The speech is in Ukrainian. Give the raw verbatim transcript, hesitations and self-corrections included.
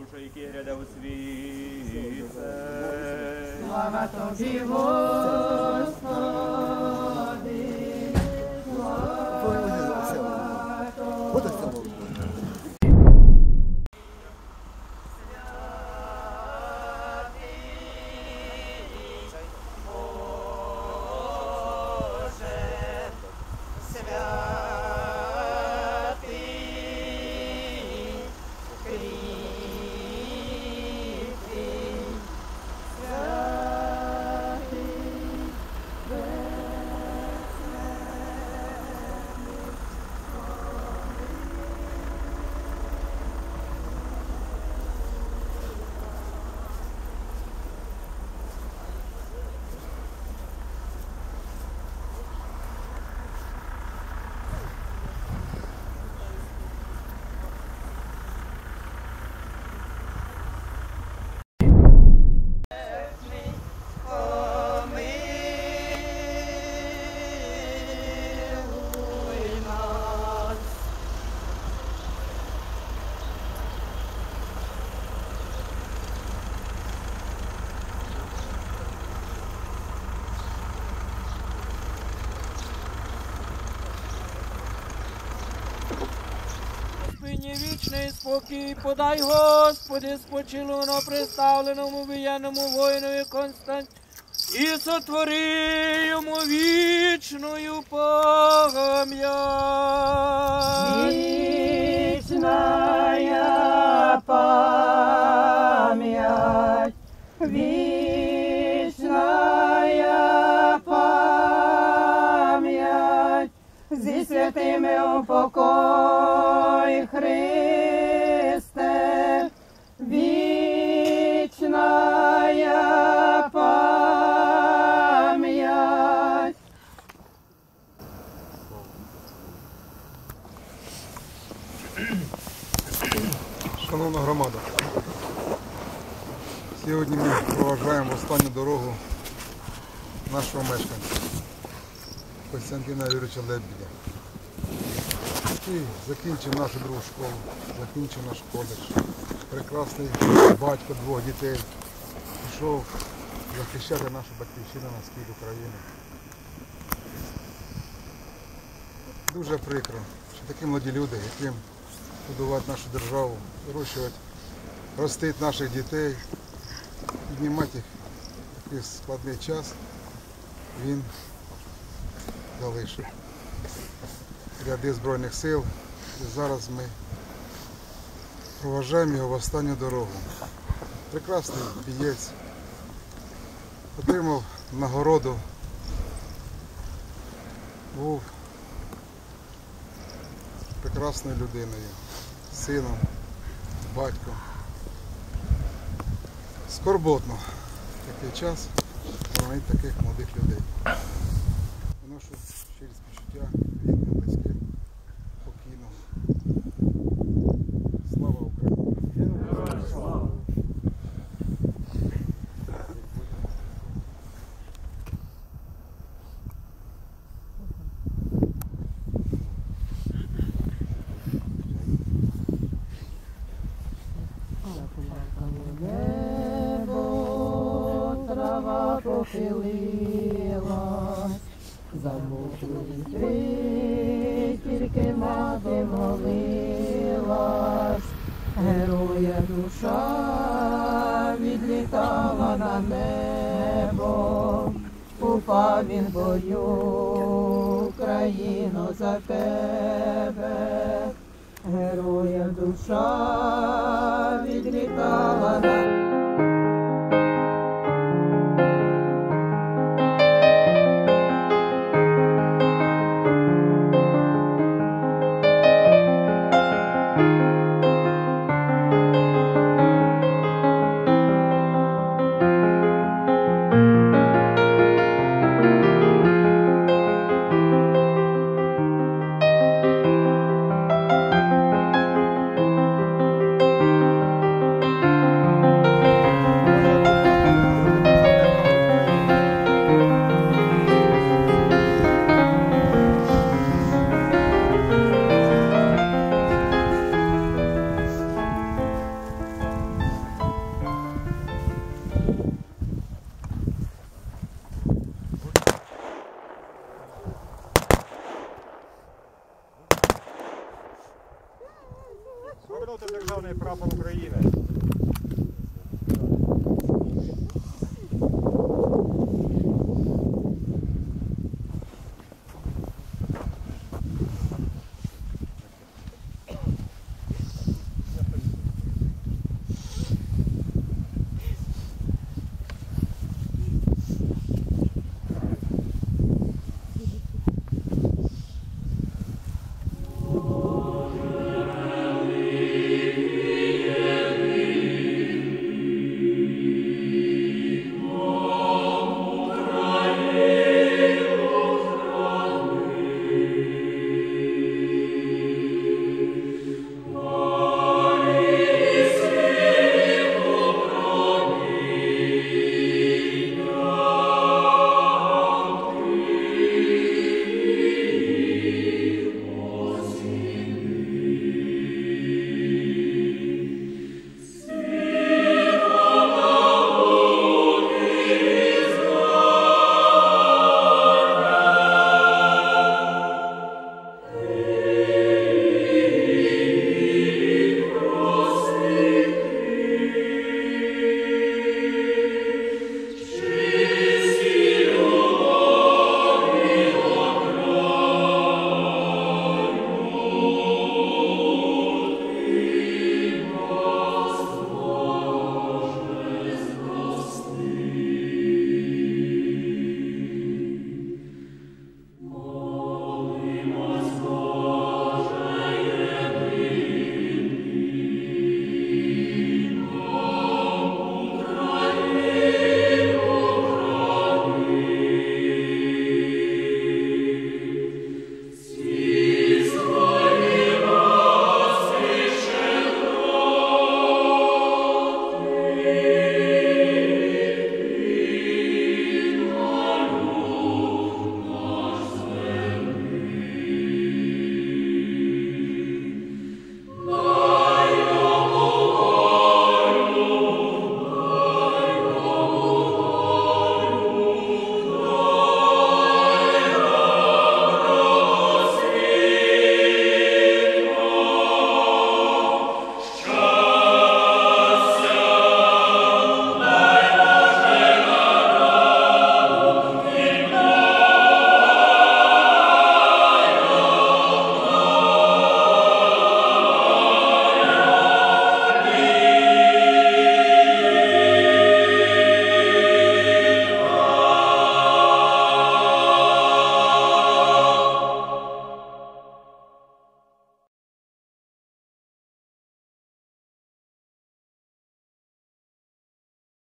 який гряде у свіце. Слава тобі, Господи, слава тобі. Вічний спокій подай, Господи, спочилено приставленому воєнному воїнові Константину і сотвори йому вічною пам'ять. Вічная пам'ять, вічная пам'ять, зі святими упокой, Христе, вічная пам'ять. Шановна громада, сьогодні ми проважаємо останню дорогу нашого мешканця Костянтина Юрійовича Лебедя, який закінчив нашу другу школу, закінчив наш коледж. Прекрасний батько двох дітей, пішов захищати нашу батьківщину на схід України. Дуже прикро, що такі молоді люди, яким будувати нашу державу, вирощувати, ростити наших дітей, піднімати їх в такий складний час, він залишив ряди Збройних сил. І зараз ми проважаємо його в останню дорогу. Прекрасний бієць, отримав нагороду, був прекрасною людиною, сином, батьком. Скорботно в такий час хоронити таких молодих людей. Виношу щирі співчуття рідним, близьким, покійним. Слава Україні! Слава! Похилилась, замовкли ти, тільки мати молилась, героя душа відлітала на небо, упав він в бою, Країно, за тебе, героя душа відлітала на небо. перегорнути державний прапор України.